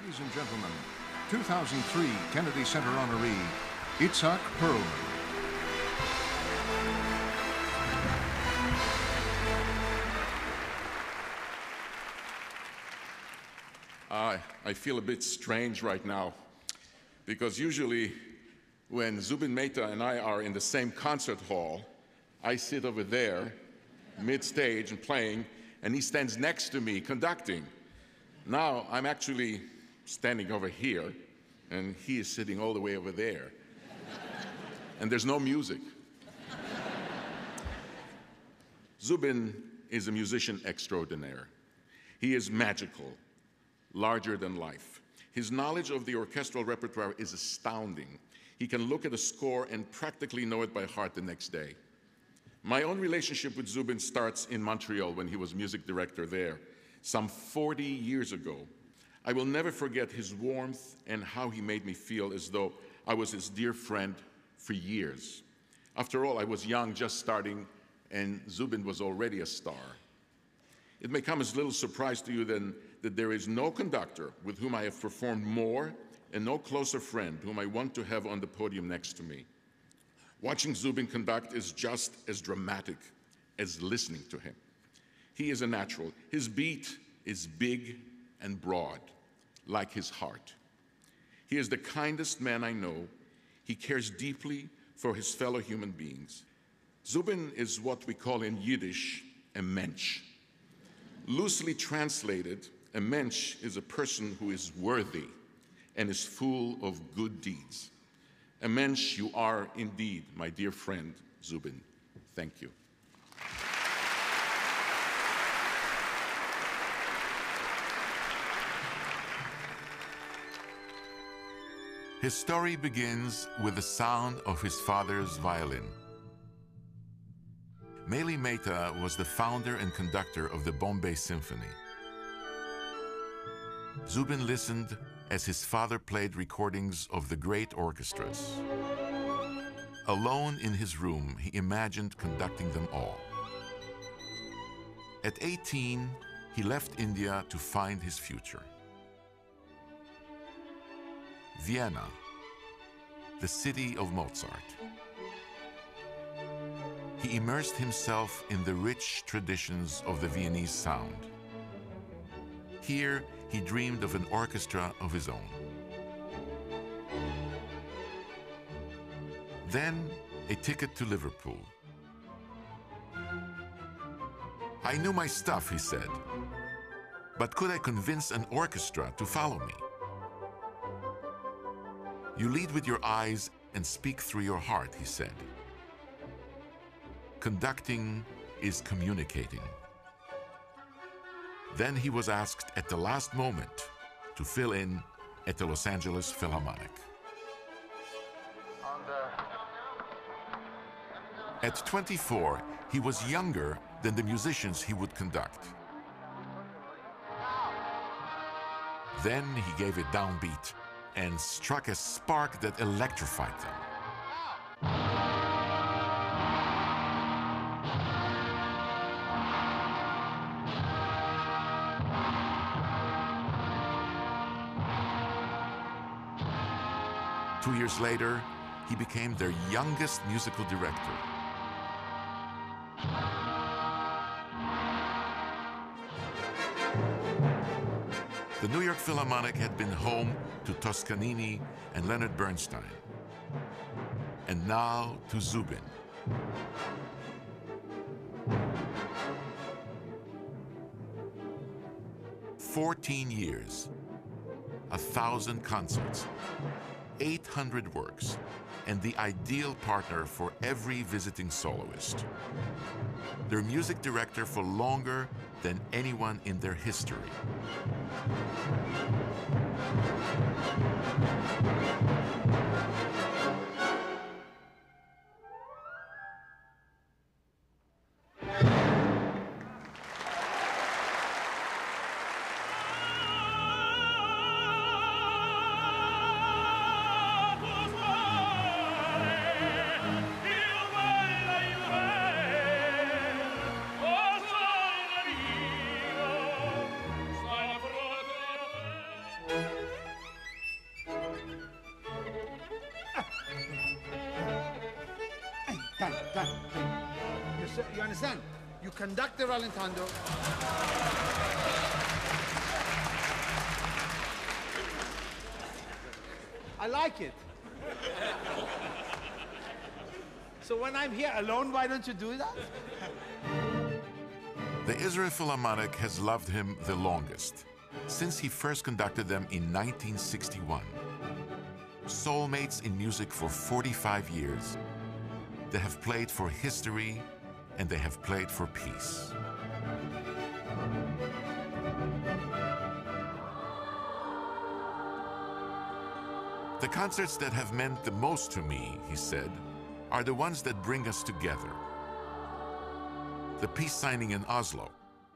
Ladies and gentlemen, 2003 Kennedy Center honoree, Itzhak Perlman. I feel a bit strange right now, because usually when Zubin Mehta and I are in the same concert hall, I sit over there, mid-stage and playing, and he stands next to me conducting. Now I'm actually standing over here, and he is sitting all the way over there. And there's no music. Zubin is a musician extraordinaire. He is magical, larger than life. His knowledge of the orchestral repertoire is astounding. He can look at a score and practically know it by heart the next day. My own relationship with Zubin starts in Montreal when he was music director there, some 40 years ago. I will never forget his warmth and how he made me feel as though I was his dear friend for years. After all, I was young, just starting, and Zubin was already a star. It may come as little surprise to you then that there is no conductor with whom I have performed more and no closer friend whom I want to have on the podium next to me. Watching Zubin conduct is just as dramatic as listening to him. He is a natural. His beat is big and broad, like his heart. He is the kindest man I know. He cares deeply for his fellow human beings. Zubin is what we call in Yiddish a mensch. Loosely translated, a mensch is a person who is worthy and is full of good deeds. A mensch you are indeed, my dear friend, Zubin. Thank you. His story begins with the sound of his father's violin. Mehli Mehta was the founder and conductor of the Bombay Symphony. Zubin listened as his father played recordings of the great orchestras. Alone in his room, he imagined conducting them all. At 18, he left India to find his future. Vienna, the city of Mozart. He immersed himself in the rich traditions of the Viennese sound. Here, he dreamed of an orchestra of his own. Then, a ticket to Liverpool. I knew my stuff, he said, but could I convince an orchestra to follow me? You lead with your eyes and speak through your heart, he said. Conducting is communicating. Then he was asked at the last moment to fill in at the Los Angeles Philharmonic. At 24, he was younger than the musicians he would conduct. Then he gave a downbeat and struck a spark that electrified them. 2 years later, he became their youngest musical director. The New York Philharmonic had been home to Toscanini and Leonard Bernstein, and now to Zubin. "14 years, 1,000 concerts, 800 works, and the ideal partner for every visiting soloist. Their music director for longer than anyone in their history. So, you understand? You conduct the rallentando. I like it. So when I'm here alone, why don't you do that? The Israel Philharmonic has loved him the longest, since he first conducted them in 1961. Soulmates in music for 45 years. They have played for history, and they have played for peace. The concerts that have meant the most to me, he said, are the ones that bring us together. The peace signing in Oslo,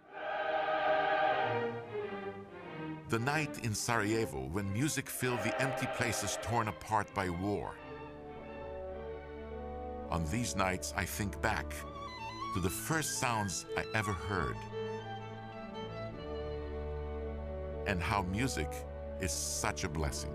the night in Sarajevo when music filled the empty places torn apart by war. On these nights, I think back to the first sounds I ever heard and how music is such a blessing.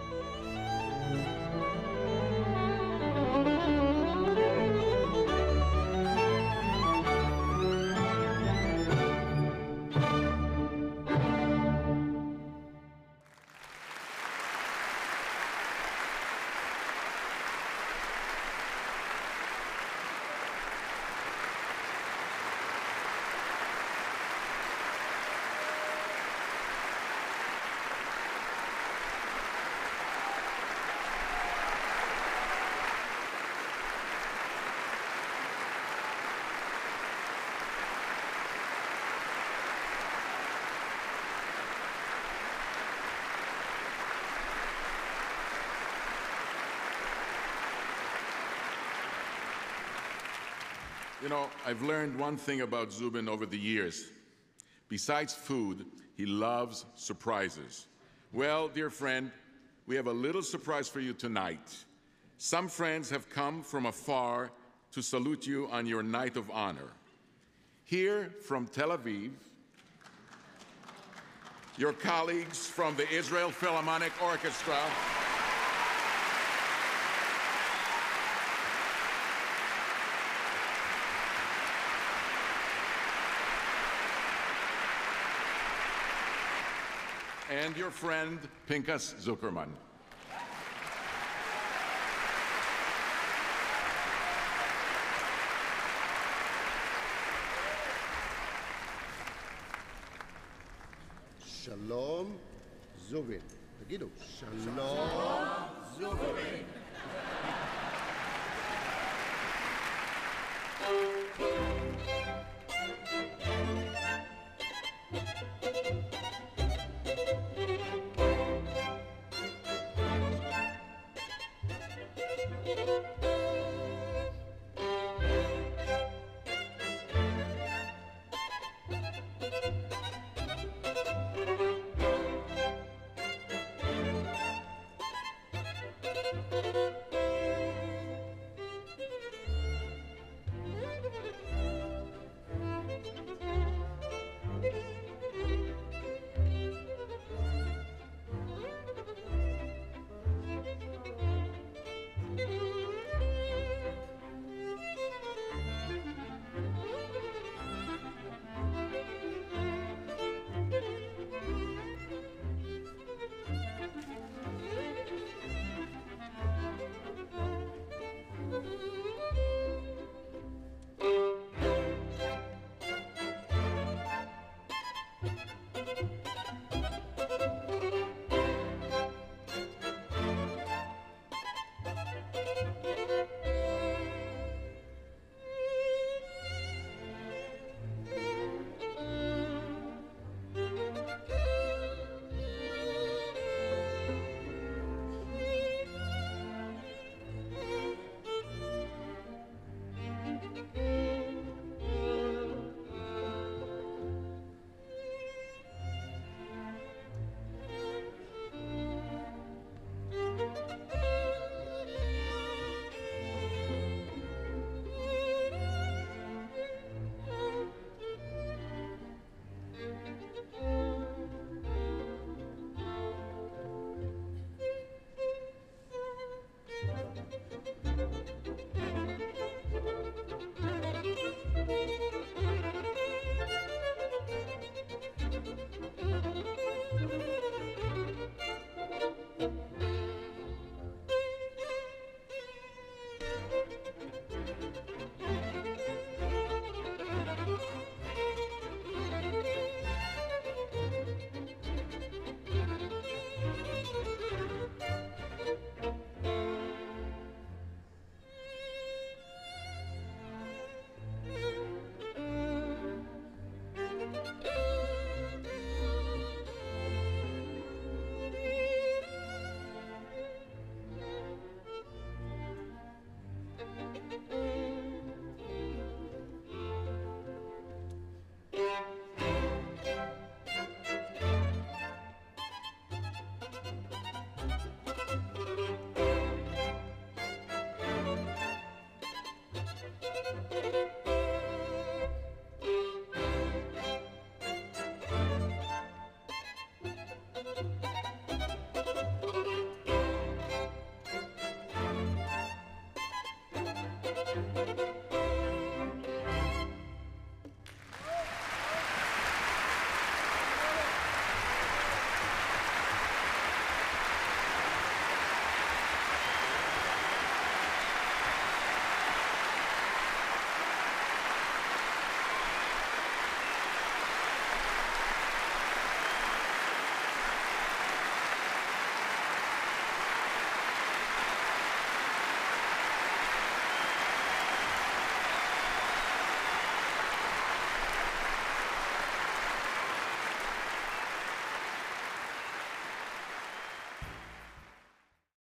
You know, I've learned one thing about Zubin over the years. Besides food, he loves surprises. Well, dear friend, we have a little surprise for you tonight. Some friends have come from afar to salute you on your night of honor. Here from Tel Aviv, your colleagues from the Israel Philharmonic Orchestra, and your friend, Pinchas Zuckerman. Shalom, Zubin. תגידו, Shalom, Zubin.